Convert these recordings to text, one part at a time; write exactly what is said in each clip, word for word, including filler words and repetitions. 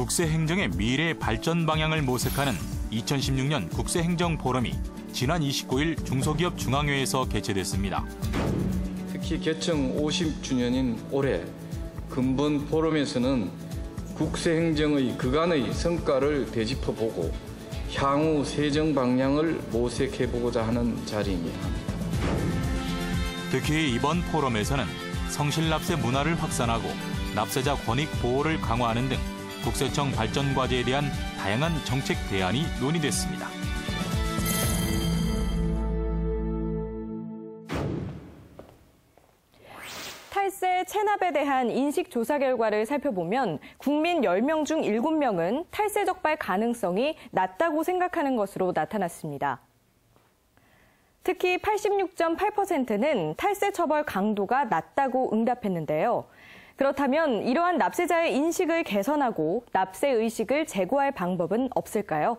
국세행정의 미래 발전 방향을 모색하는 이천십육 년 국세행정 포럼이 지난 이십구 일 중소기업 중앙회에서 개최됐습니다. 특히 개청 오십 주년인 올해 근본 포럼에서는 국세행정의 그간의 성과를 되짚어보고 향후 세정 방향을 모색해보고자 하는 자리입니다. 특히 이번 포럼에서는 성실납세 문화를 확산하고 납세자 권익 보호를 강화하는 등 국세청 발전 과제에 대한 다양한 정책 대안이 논의됐습니다. 탈세 체납에 대한 인식 조사 결과를 살펴보면 국민 열 명 중 일곱 명은 탈세 적발 가능성이 낮다고 생각하는 것으로 나타났습니다. 특히 팔십육 점 팔 퍼센트는 탈세 처벌 강도가 낮다고 응답했는데요. 그렇다면 이러한 납세자의 인식을 개선하고 납세 의식을 제고할 방법은 없을까요?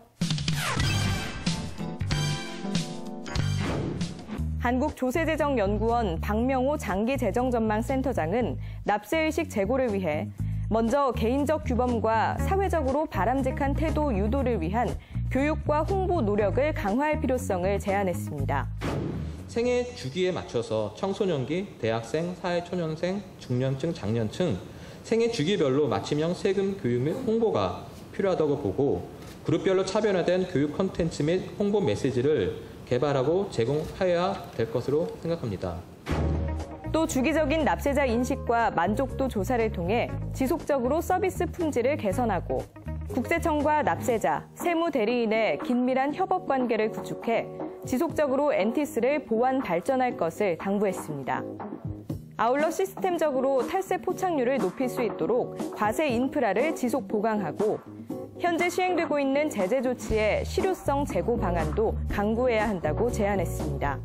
한국조세재정연구원 박명호 장기재정전망센터장은 납세의식 제고를 위해 먼저 개인적 규범과 사회적으로 바람직한 태도 유도를 위한 교육과 홍보 노력을 강화할 필요성을 제안했습니다. 생애 주기에 맞춰서 청소년기, 대학생, 사회초년생, 중년층, 장년층 생애 주기별로 맞춤형 세금 교육 및 홍보가 필요하다고 보고 그룹별로 차별화된 교육 콘텐츠 및 홍보 메시지를 개발하고 제공하여야 될 것으로 생각합니다. 또 주기적인 납세자 인식과 만족도 조사를 통해 지속적으로 서비스 품질을 개선하고 국세청과 납세자, 세무대리인의 긴밀한 협업 관계를 구축해 지속적으로 엔티스를 보완 발전할 것을 당부했습니다. 아울러 시스템적으로 탈세 포착률을 높일 수 있도록 과세 인프라를 지속 보강하고 현재 시행되고 있는 제재 조치의 실효성 제고 방안도 강구해야 한다고 제안했습니다.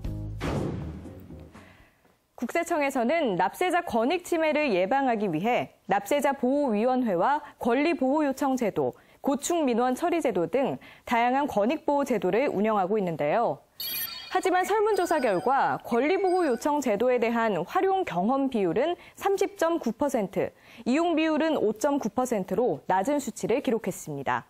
국세청에서는 납세자 권익 침해를 예방하기 위해 납세자 보호위원회와 권리보호요청 제도, 고충민원 처리 제도 등 다양한 권익보호 제도를 운영하고 있는데요. 하지만 설문조사 결과 권리보호요청 제도에 대한 활용 경험 비율은 삼십 점 구 퍼센트, 이용 비율은 오 점 구 퍼센트로 낮은 수치를 기록했습니다.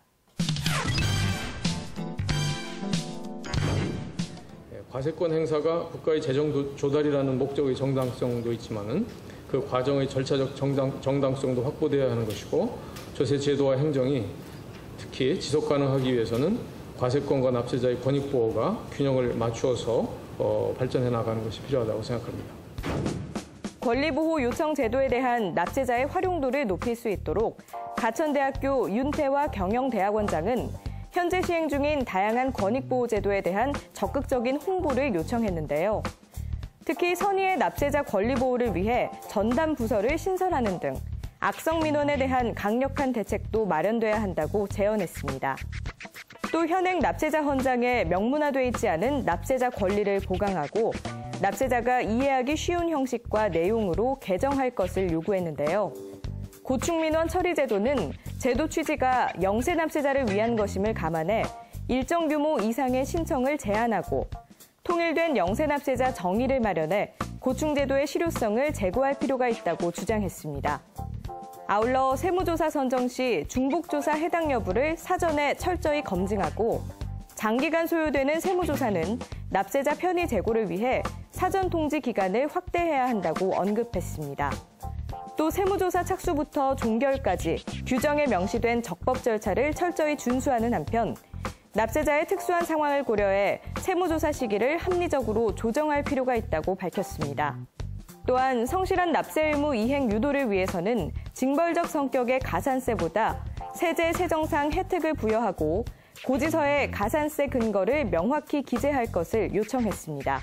과세권 행사가 국가의 재정 조달이라는 목적의 정당성도 있지만은 그 과정의 절차적 정당, 정당성도 확보되어야 하는 것이고 조세 제도와 행정이 특히 지속 가능하기 위해서는 과세권과 납세자의 권익 보호가 균형을 맞추어서 어, 발전해 나가는 것이 필요하다고 생각합니다. 권리보호 요청 제도에 대한 납세자의 활용도를 높일 수 있도록 가천대학교 윤태화 경영대학원장은 현재 시행 중인 다양한 권익보호 제도에 대한 적극적인 홍보를 요청했는데요. 특히 선의의 납세자 권리 보호를 위해 전담 부서를 신설하는 등 악성 민원에 대한 강력한 대책도 마련돼야 한다고 제언했습니다. 또 현행 납세자 헌장에 명문화돼 있지 않은 납세자 권리를 보강하고 납세자가 이해하기 쉬운 형식과 내용으로 개정할 것을 요구했는데요. 고충민원 처리 제도는 제도 취지가 영세 납세자를 위한 것임을 감안해 일정 규모 이상의 신청을 제한하고 통일된 영세 납세자 정의를 마련해 고충제도의 실효성을 제고할 필요가 있다고 주장했습니다. 아울러 세무조사 선정 시 중복조사 해당 여부를 사전에 철저히 검증하고 장기간 소요되는 세무조사는 납세자 편의 제고를 위해 사전 통지 기간을 확대해야 한다고 언급했습니다. 또 세무조사 착수부터 종결까지 규정에 명시된 적법 절차를 철저히 준수하는 한편 납세자의 특수한 상황을 고려해 세무조사 시기를 합리적으로 조정할 필요가 있다고 밝혔습니다. 또한 성실한 납세 의무 이행 유도를 위해서는 징벌적 성격의 가산세보다 세제 세정상 혜택을 부여하고 고지서에 가산세 근거를 명확히 기재할 것을 요청했습니다.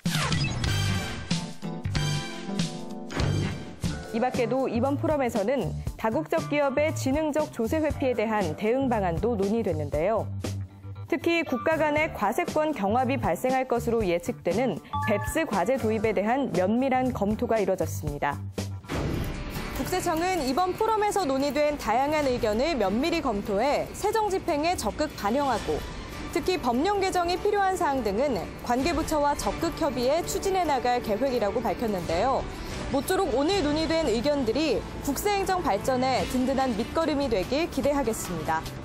이 밖에도 이번 포럼에서는 다국적 기업의 지능적 조세 회피에 대한 대응 방안도 논의됐는데요. 특히 국가 간의 과세권 경합이 발생할 것으로 예측되는 뱁스 과제 도입에 대한 면밀한 검토가 이뤄졌습니다. 국세청은 이번 포럼에서 논의된 다양한 의견을 면밀히 검토해 세정 집행에 적극 반영하고 특히 법령 개정이 필요한 사항 등은 관계부처와 적극 협의해 추진해 나갈 계획이라고 밝혔는데요. 모쪼록 오늘 논의된 의견들이 국세행정 발전에 든든한 밑거름이 되길 기대하겠습니다.